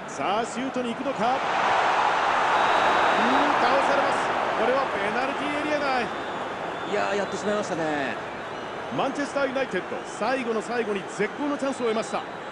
さあシュートに行くのか。倒されます。これはペナルティーエリア内。 いやー、やってしまいましたね。 マンチェスターユナイテッド、最後の最後に絶好のチャンスを得ました。